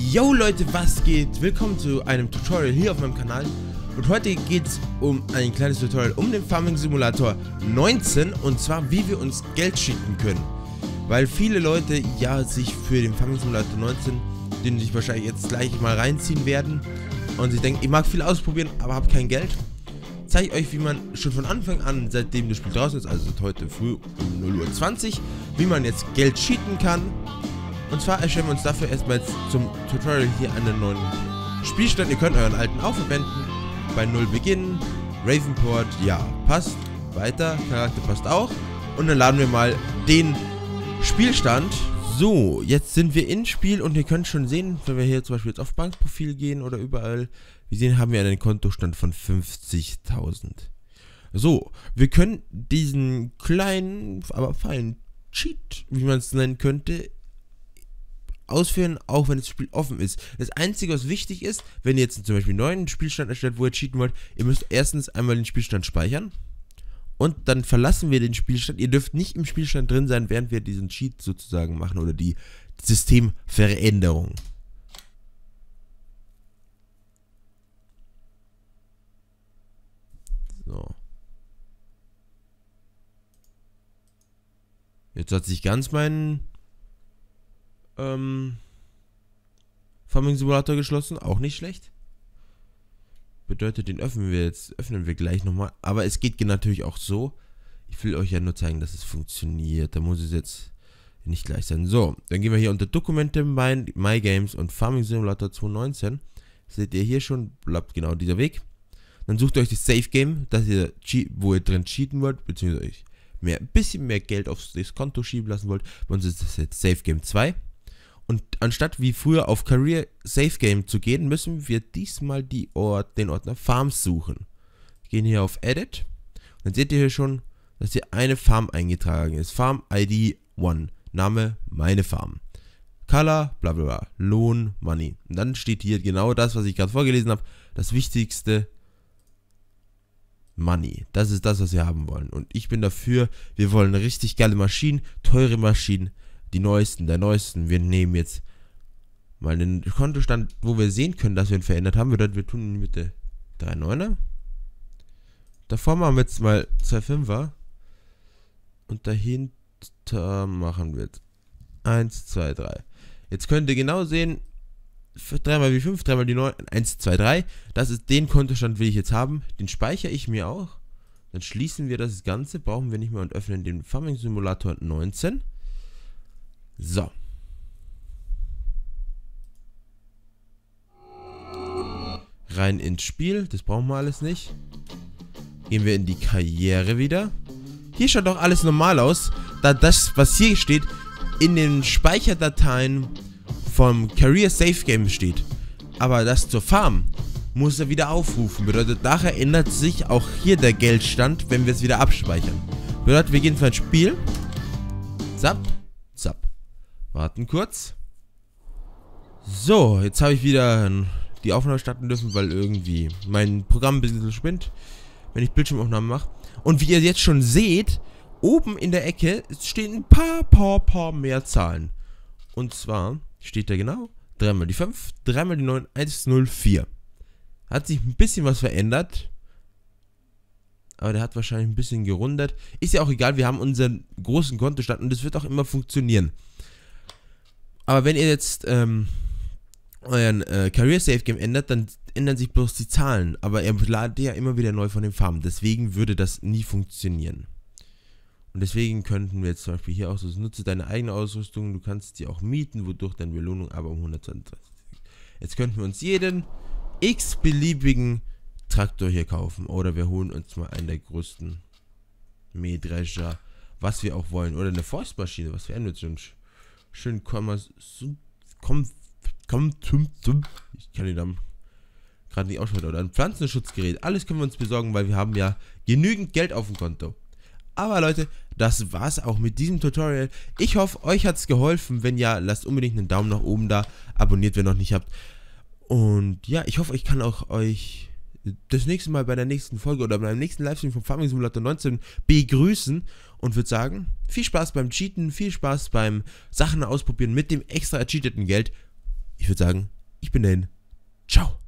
Yo Leute, was geht? Willkommen zu einem Tutorial hier auf meinem Kanal. Und heute geht es um ein kleines Tutorial um den Farming Simulator 19. Und zwar, wie wir uns Geld cheaten können. Weil viele Leute ja sich für den Farming Simulator 19, den sich wahrscheinlich jetzt gleich mal reinziehen werden, und sie denken, ich mag viel ausprobieren, aber habe kein Geld. Zeige ich euch, wie man schon von Anfang an, seitdem das Spiel draußen ist, also seit heute früh um 0:20 Uhr, wie man jetzt Geld cheaten kann. Und zwar erstellen wir uns dafür erstmal jetzt zum Tutorial hier einen neuen Spielstand. Ihr könnt euren alten auch verwenden. Bei 0 beginnen. Ravenport, ja, passt. Weiter, Charakter passt auch. Und dann laden wir mal den Spielstand. So, jetzt sind wir ins Spiel und ihr könnt schon sehen, wenn wir hier zum Beispiel jetzt auf Bankprofil gehen oder überall, wie sehen, haben wir einen Kontostand von 50.000. So, wir können diesen kleinen, aber feinen Cheat, wie man es nennen könnte, ausführen, auch wenn das Spiel offen ist. Das Einzige, was wichtig ist, wenn ihr jetzt zum Beispiel einen neuen Spielstand erstellt, wo ihr cheaten wollt, ihr müsst erstens einmal den Spielstand speichern und dann verlassen wir den Spielstand. Ihr dürft nicht im Spielstand drin sein, während wir diesen Cheat sozusagen machen oder die Systemveränderung. So. Jetzt hat sich ganz mein Farming Simulator geschlossen, auch nicht schlecht. Bedeutet, den öffnen wir gleich nochmal. Aber es geht natürlich auch so. Ich will euch ja nur zeigen, dass es funktioniert. Da muss es jetzt nicht gleich sein. So, dann gehen wir hier unter Dokumente, My Games und Farming Simulator 2019. Seht ihr hier schon, bleibt genau dieser Weg. Dann sucht ihr euch das Safe Game, wo ihr drin cheaten wollt, beziehungsweise euch ein bisschen mehr Geld aufs Konto schieben lassen wollt. Bei uns ist das jetzt Safe Game 2. Und anstatt wie früher auf Career Safe Game zu gehen, müssen wir diesmal den Ordner Farms suchen. Wir gehen hier auf Edit. Und dann seht ihr hier schon, dass hier eine Farm eingetragen ist. Farm ID 1. Name, meine Farm. Color, bla bla bla. Lohn, Money. Und dann steht hier genau das, was ich gerade vorgelesen habe. Das Wichtigste, Money. Das ist das, was wir haben wollen. Und ich bin dafür, wir wollen richtig geile Maschinen, teure Maschinen. Die neuesten, der neuesten. Wir nehmen jetzt mal den Kontostand, wo wir sehen können, dass wir ihn verändert haben. Wir tun ihn mit der 3,9er. Davor machen wir jetzt mal 2,5er. Und dahinter machen wir jetzt 1, 2, 3. Jetzt könnt ihr genau sehen, 3 mal wie 5, 3 mal die 9, 1, 2, 3. Das ist den Kontostand, will ich jetzt haben. Den speichere ich mir auch. Dann schließen wir das Ganze, brauchen wir nicht mehr und öffnen den Farming Simulator 19. So. Rein ins Spiel. Das brauchen wir alles nicht. Gehen wir in die Karriere wieder. Hier schaut doch alles normal aus. Da das, was hier steht, in den Speicherdateien vom Career Safe Game steht. Aber das zur Farm muss er wieder aufrufen. Bedeutet, nachher ändert sich auch hier der Geldstand, wenn wir es wieder abspeichern. Bedeutet, wir gehen für ein Spiel. Zap, zap. Warten kurz. So, jetzt habe ich wieder die Aufnahme starten dürfen, weil irgendwie mein Programm ein bisschen spinnt, wenn ich Bildschirmaufnahmen mache. Und wie ihr jetzt schon seht, oben in der Ecke stehen ein paar mehr Zahlen. Und zwar steht da genau 3 mal die 5, 3 mal die 9, 104. Hat sich ein bisschen was verändert. Aber der hat wahrscheinlich ein bisschen gerundet. Ist ja auch egal, wir haben unseren großen Kontostand und das wird auch immer funktionieren. Aber wenn ihr jetzt euren Career Safe Game ändert, dann ändern sich bloß die Zahlen. Aber er ladet ja immer wieder neu von den Farmen. Deswegen würde das nie funktionieren. Und deswegen könnten wir jetzt zum Beispiel hier auch so, nutze deine eigene Ausrüstung. Du kannst die auch mieten, wodurch deine Belohnung aber um 120. Jetzt könnten wir uns jeden x-beliebigen Traktor hier kaufen. Oder wir holen uns mal einen der größten Mähdrescher, was wir auch wollen. Oder eine Forstmaschine, was wir jetzt schon schön ich kann den Namen gerade nicht aussprechen. Oder ein Pflanzenschutzgerät. Alles können wir uns besorgen, weil wir haben ja genügend Geld auf dem Konto. Aber Leute, das war's auch mit diesem Tutorial. Ich hoffe, euch hat's geholfen. Wenn ja, lasst unbedingt einen Daumen nach oben da. Abonniert, wenn ihr noch nicht habt. Und ja, ich hoffe, ich kann auch euch das nächste Mal bei der nächsten Folge oder beim nächsten Livestream vom Farming Simulator 19 begrüßen und würde sagen, viel Spaß beim Cheaten, viel Spaß beim Sachen ausprobieren mit dem extra ercheateten Geld. Ich würde sagen, Ich bin dahin. Ciao.